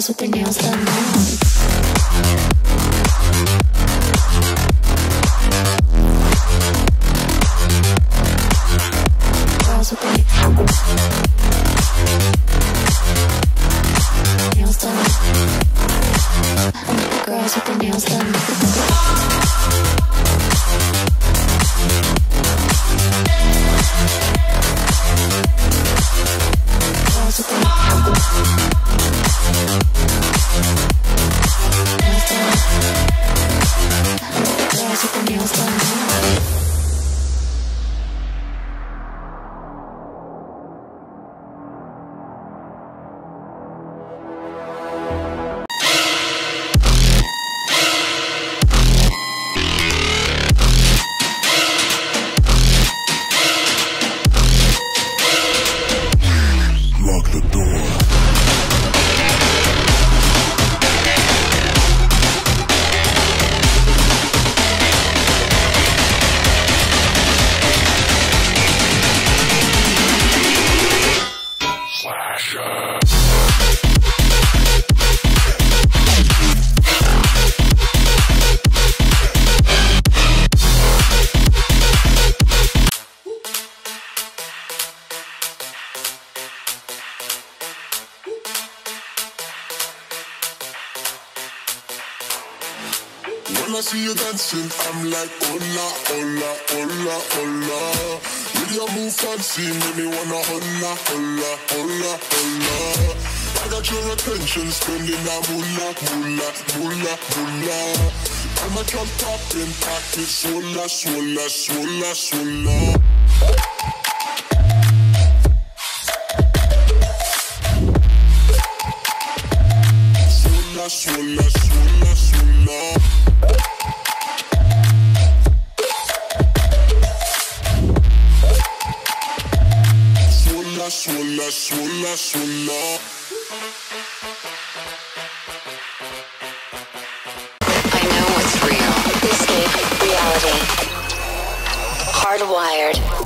girls with their nails done now. Girls with their nails done. Girls with their nails done. Girls with their nails done. Lock the door. When I see you dancing, I'm like, hola, hola, hola, hola. With your move fancy, make me wanna hola, hola, hola, hola. I got your attention, spending that moolah, moolah, moolah, moolah. I'm a drop popping, pocket, swola, swola, swola, swola. Swola, swola, swola, swola. Swola, swola, swola. I know what's real. Escape reality. Hardwired.